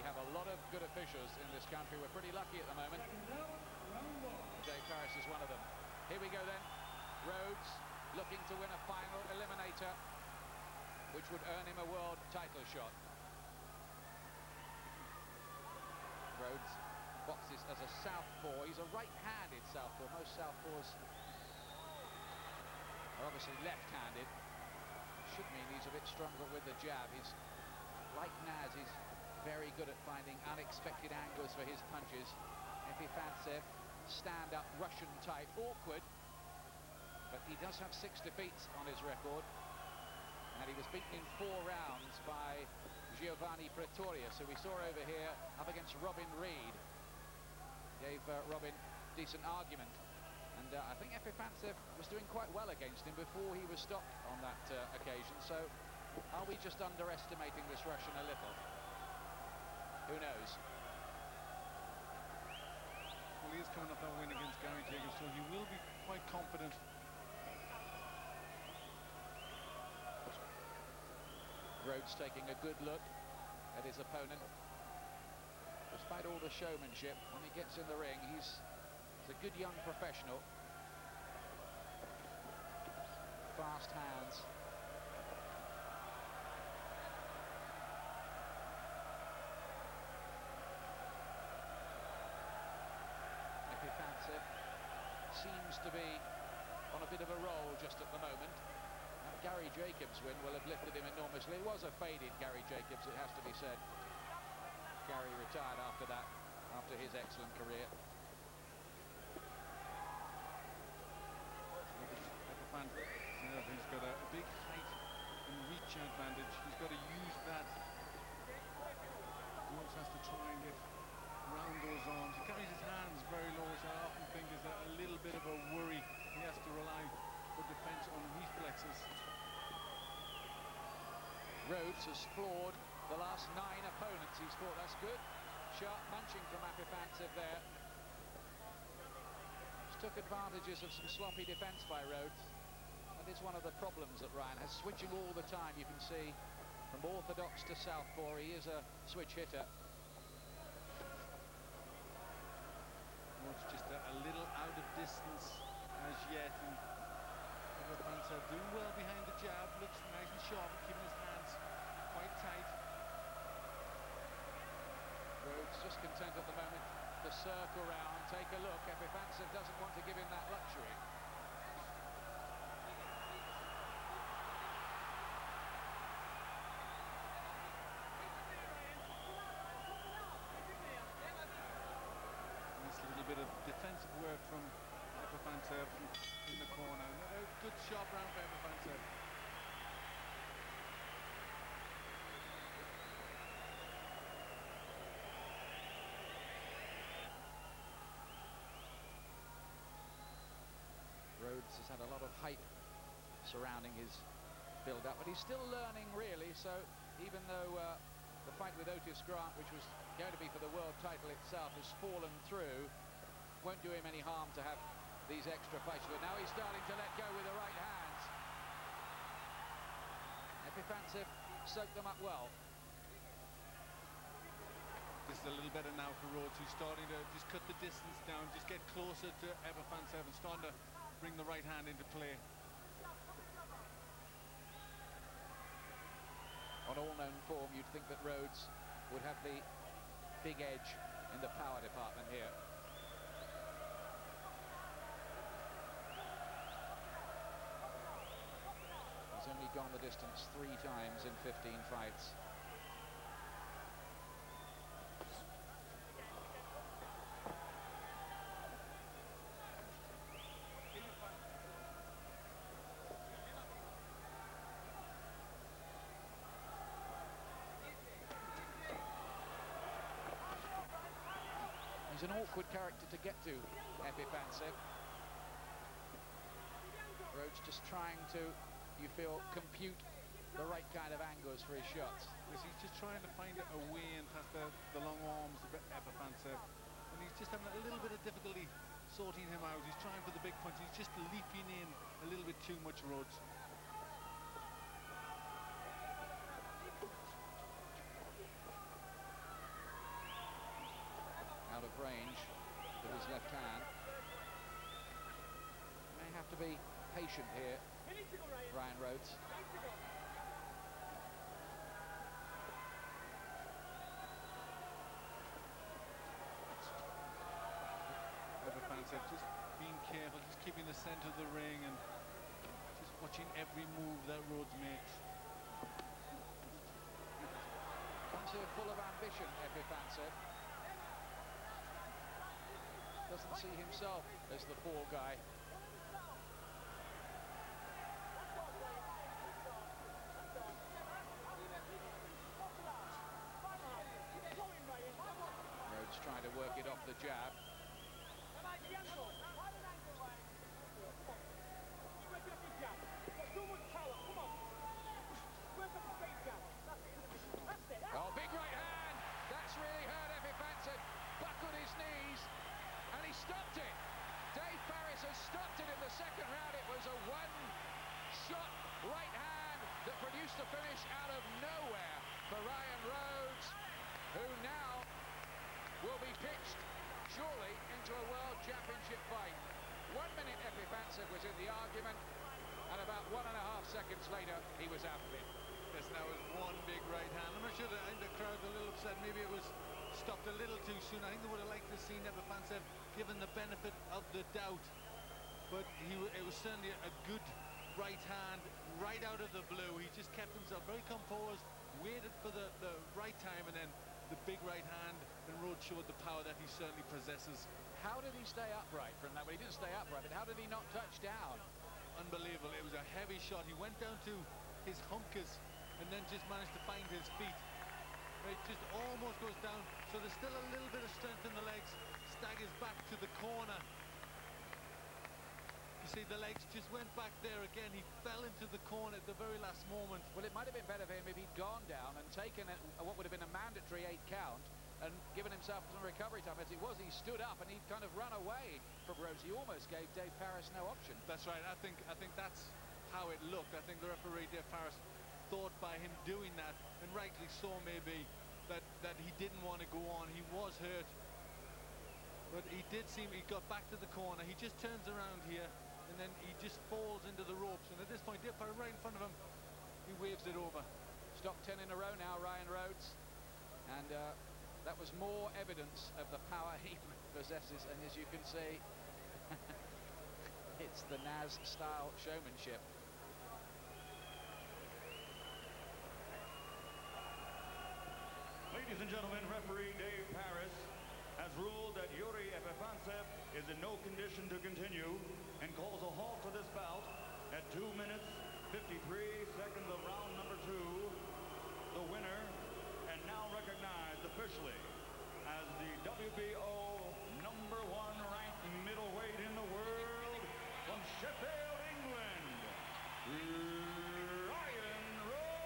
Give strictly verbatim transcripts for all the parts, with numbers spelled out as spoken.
have a lot of good officials in this country. We're pretty lucky at the moment. Dave Paris is one of them. Here we go then. Rhodes looking to win a final eliminator, which would earn him a world title shot. Rhodes boxes as a southpaw. He's a right-handed southpaw. Most southpaws are obviously left-handed. Should mean he's a bit stronger with the jab. He's like Naz, he's very good at finding unexpected angles for his punches. Epifantsev, stand-up Russian type, awkward, but he does have six defeats on his record, and he was beaten in four rounds by Giovanni Pretorius, who we saw over here up against Robin Reed. Gave uh, Robin decent argument, and uh, I think Epifantsev was doing quite well against him before he was stopped on that uh, occasion. So are we just underestimating this Russian a little? Who knows? Well, he is coming off that win against Gary Jacobs, so he will be quite confident. Rhodes taking a good look at his opponent. Despite all the showmanship, when he gets in the ring, he's, he's a good young professional. Fast hands. Epifantsev seems to be on a bit of a roll just at the moment. That Gary Jacobs win will have lifted him enormously. It was a faded Gary Jacobs, it has to be said. Gary retired after that, after his excellent career. Epifantsev, he's got a, a big height and reach advantage. He's got to use that. He always has to try and get around those arms. He carries his hands very low, so I often think is a, a little bit of a worry. He has to rely for defense on reflexes. Rhodes has floored the last nine opponents he's fought. That's good. Sharp punching from Epifantsev there. Just took advantages of some sloppy defense by Rhodes. That is one of the problems that Ryan has, switching all the time. You can see from orthodox to southpaw, he is a switch hitter. It's just a, a little out of distance as yet. And Epifantsev doing well behind the jab, looks nice and sharp, keeping his hands quite tight. Rhodes just content at the moment to circle round, take a look. Epifantsev doesn't want to give him that luxury. Nice little bit of defensive work from Epifantsev in the corner. A good sharp round for Epifantsev. Rhodes has had a lot of hype surrounding his build-up, but he's still learning, really. So even though uh, the fight with Otis Grant, which was going to be for the world title itself, has fallen through, won't do him any harm to have these extra fights. But now he's starting to let go with the right hands. Epifantsev soaked them up well. This is a little better now for Rhodes, who's starting to just cut the distance down, just get closer to Epifantsev and starting to bring the right hand into play. On all known form, you'd think that Rhodes would have the big edge in the power department here. He's only gone the distance three times in fifteen fights. He's an awkward character to get to, Epifantsev. Rhodes just trying to, you feel, compute the right kind of angles for his shots. He's just trying to find a way in past the, the long arms of Epifantsev, and he's just having a little bit of difficulty sorting him out. He's trying for the big punch. He's just leaping in a little bit too much, Rhodes. left hand. May have to be patient here, Ryan Rhodes. Epifantsev just being careful, just keeping the centre of the ring and just watching every move that Rhodes makes. Comes here full of ambition, Epifantsev. Doesn't see himself as the poor guy. Rhodes trying to work it off the jab. Oh, big right hand! That's really hurt Epifantsev. Buckled his knees, and he stopped it. Dave Paris has stopped it in the second round. It was a one-shot right hand that produced a finish out of nowhere for Ryan Rhodes, who now will be pitched, surely, into a World Championship fight. One minute Epifantsev was in the argument, and about one and a half seconds later, he was out of it. Yes, that was one big right hand. I'm not sure that I think the crowd's a little upset. Maybe it was stopped a little too soon. I think they would have liked to see Epifantsev given the benefit of the doubt. But he, it was certainly a good right hand right out of the blue. He just kept himself very composed, waited for the, the right time, and then the big right hand, and Rhodes showed the power that he certainly possesses. How did he stay upright from that? Well, he didn't stay upright, but how did he not touch down? Unbelievable. It was a heavy shot. He went down to his hunkers and then just managed to find his feet. It just almost goes down, so there's still a little bit of strength in the legs. Staggers back to the corner. You see, the legs just went back there again. He fell into the corner at the very last moment. Well, it might have been better for him if he'd gone down and taken a, what would have been a mandatory eight count and given himself some recovery time. As it was, he stood up and he'd kind of run away from Rhodes. He almost gave Dave Paris no option. That's right. I think I think that's how it looked. I think the referee, Dave Paris, thought by him doing that, and rightly so maybe, that, that he didn't want to go on. He was hurt. But he did seem, he got back to the corner. He just turns around here, and then he just falls into the ropes. And at this point, Dave Paris right in front of him, he waves it over. Stopped ten in a row now, Ryan Rhodes. And uh, that was more evidence of the power he possesses. And as you can see, it's the Naz-style showmanship. Ladies and gentlemen, referee Dave Paris has ruled that Yuri Epifantsev is in no condition to continue and calls a halt to this bout at two minutes, fifty-three seconds of round number two. The winner, and now recognized officially as the W B O number one ranked middleweight in the world, from Sheffield, England, Ryan Rhodes.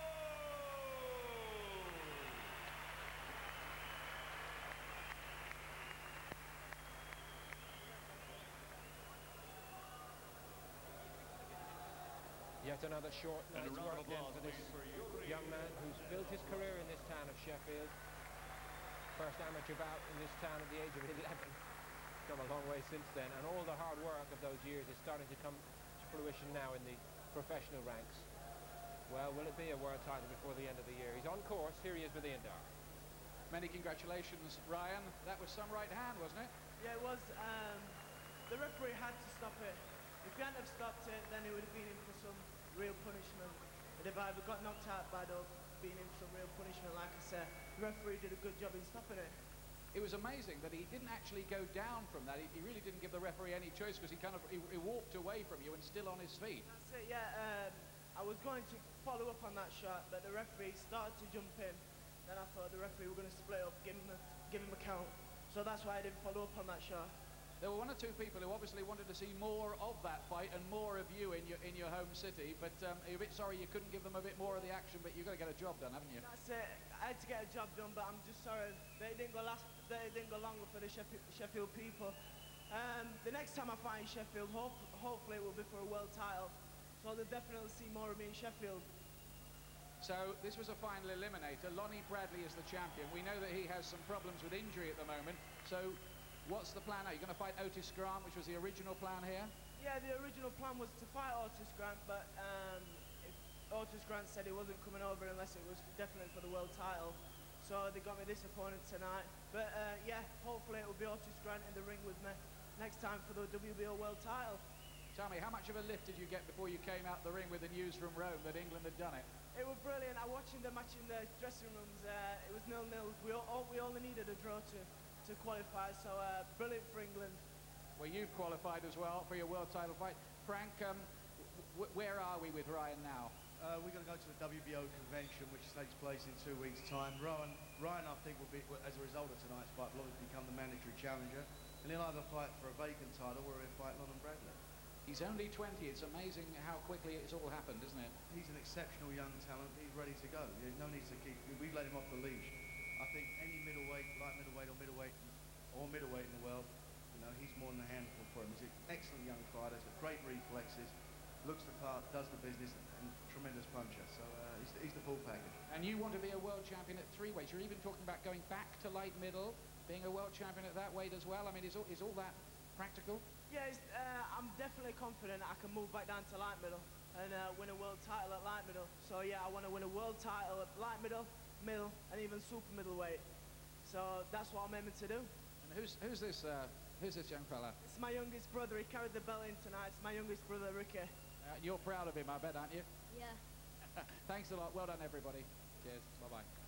Yet another short And a night's round work of then applause, for this please, for Yuri. young man who's built his career in this town of Sheffield. First amateur bout in this town at the age of eleven. Come a long way since then, and all the hard work of those years is starting to come to fruition now in the professional ranks. Well, will it be a world title before the end of the year? He's on course. Here he is with the Indar. Many congratulations, Ryan. That was some right hand, wasn't it? Yeah, it was. Um, the referee had to stop it. If he hadn't have stopped it, then it would have been in for some real punishment. But if I ever got knocked out by the being in for some real punishment, like I said, the referee did a good job in stopping it. It was amazing that he didn't actually go down from that. He, he really didn't give the referee any choice, because he kind of he, he walked away from you and still on his feet. That's it, yeah. Um, I was going to follow up on that shot, but the referee started to jump in. Then I thought the referee were going to split up, give him a, give him a count. So that's why I didn't follow up on that shot. There were one or two people who obviously wanted to see more of that fight and more of you in your in your home city, but um, you're a bit sorry you couldn't give them a bit more of the action, but you've got to get a job done, haven't you? That's it. I had to get a job done, but I'm just sorry they didn't go last. They didn't go longer for the Sheffield, Sheffield people. Um, the next time I find Sheffield, hope, hopefully it will be for a world title. So they'll definitely see more of me in Sheffield. So this was a final eliminator. Lonnie Bradley is the champion. We know that he has some problems with injury at the moment. So What's the plan now? You're going to fight Otis Grant, which was the original plan here? Yeah, the original plan was to fight Otis Grant, but um, if Otis Grant said he wasn't coming over unless it was definitely for the world title. So they got me this opponent tonight. But uh, yeah, hopefully it will be Otis Grant in the ring with me next time for the W B O world title. Tell me, how much of a lift did you get before you came out the ring with the news from Rome that England had done it? It was brilliant. I watching the match in the dressing rooms. Uh, it was nil nil. We all, we only needed a draw to to qualify. So uh, brilliant for England. Well, you've qualified as well for your world title fight. Frank, um, w where are we with Ryan now? Uh, we're going to go to the W B O convention, which takes place in two weeks' time. Ryan, Ryan, I think, will be, as a result of tonight's fight, will obviously become the mandatory challenger, and he'll either fight for a vacant title or he'll fight London Bradley. He's only twenty. It's amazing how quickly it's all happened, isn't it? He's an exceptional young talent. He's ready to go. There's no need to keep. We've let him off the leash. I think any middleweight, light middleweight or middleweight or middleweight in the world, you know, he's more than a handful for him. He's an excellent young fighter. He's got great reflexes, looks the part, does the business, and tremendous puncher. So uh, he's, he's the full package. And you want to be a world champion at three weights. You're even talking about going back to light middle, being a world champion at that weight as well. I mean, is all, is all that practical? Yeah, it's, uh, I'm definitely confident I can move back down to light middle and uh, win a world title at light middle. So yeah, I want to win a world title at light middle, middle, and even super middleweight. So that's what I'm aiming to do. And who's who's this uh, who's this young fella? It's my youngest brother. He carried the belt in tonight. It's my youngest brother, Ricky. Uh, you're proud of him, I bet, aren't you? Yeah. Thanks a lot. Well done, everybody. Cheers. Bye bye.